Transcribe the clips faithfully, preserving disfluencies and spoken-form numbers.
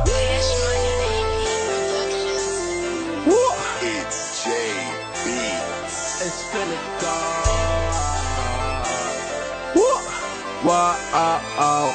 It's J Beats. It's finna go. Whoa, oh, oh.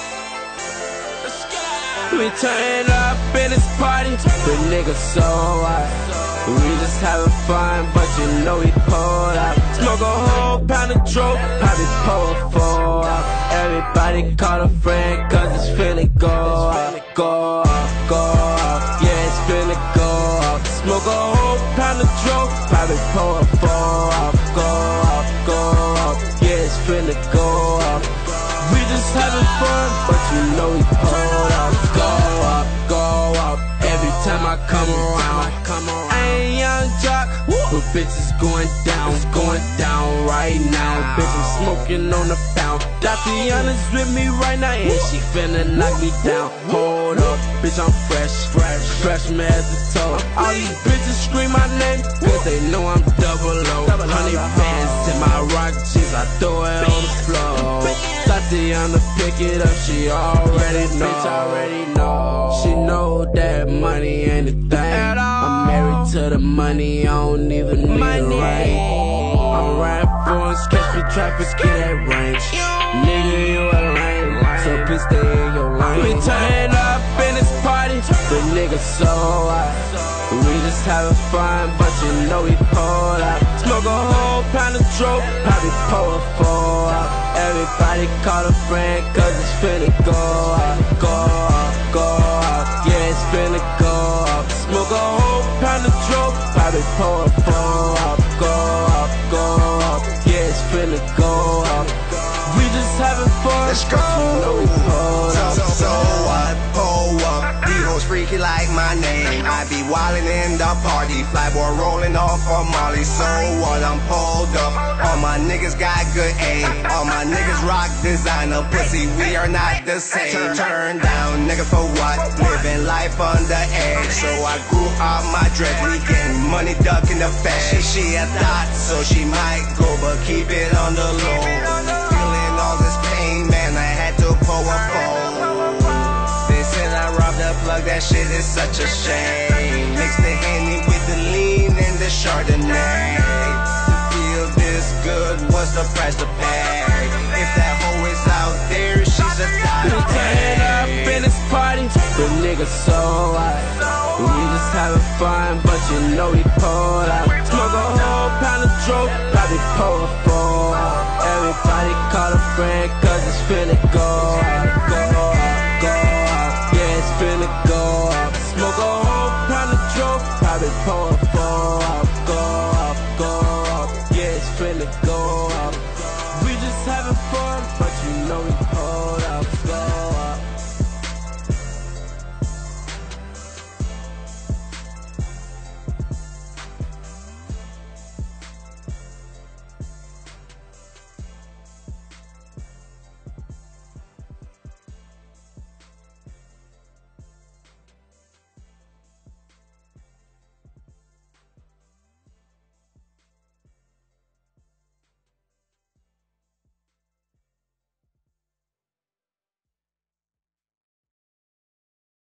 We turn up in this party, the niggas so hot. We just having fun, but you know we pulled up. Smoke a whole pound of dope, probably pull a four up. Everybody call a friend, cause it's finna go up. Go up, go up, yeah, it's finna go up. Smoke a whole pound of dope, probably pull a four up. Go up, go up, yeah, it's finna go up. We just having fun, but you know we pulled up. Go up, go up, every time I come around. I ain't young jock, but bitches going down, going down right now. Bitches smoking on the pound. Daciana's with me right now, and she finna knock me down. Hold up, bitch, I'm fresh, fresh, fresh man at the toe. All these bitches scream my name, cause they know I'm double O. Honey bands in my rock jeans, I throw it on the floor. Tatiana pick it up, she already know. Bitch already know. She know that money ain't a thing. I'm married to the money, I don't even need a ring. I'm riding forwards, catch me traffic in that range. Nigga, you a lame, so please stay in your lane. We turn up in this party, the niggas so hot. We just having fun, but you know we pulled up. Smoke a whole pound of dope, probably pull a four up. Everybody call a friend, cause it's finna go up. Go up, go up, yeah, it's finna go up. Smoke a whole pound of dope, probably pull a four up. Go up, go up, yeah, it's finna go up. We just having fun, Let's go. you know we pulled up. So, so what? Pull up. These hoes freaky like my name. I be wildin' in the party. Flyboy rolling off on Molly. So what? I'm pulled up. All my niggas got good aim. All my niggas rock designer. Pussy, we are not the same. Turn down, nigga, for what? Living life on the edge. So I grew out my dreads. We getting money, ducking the fed. She, she a thought, so she might go, but keep it on the low. Feeling all this pain, man, I had to pull a phone. They said I robbed the plug, that shit is such a shame. Mix the Henny with the lean and the Chardonnay. To feel this good, what's the price to pay? If that hoe is out there, she's a We thot. turn up in this party, the niggas so hot. We just having fun, but you know we pulled up. Smoke a whole pound of dope, probably pull a four up. Everybody call a friend, cause it's finna go up. Go up, go up, yeah, it's finna go up. Smoke a whole pound of dope, probably pull a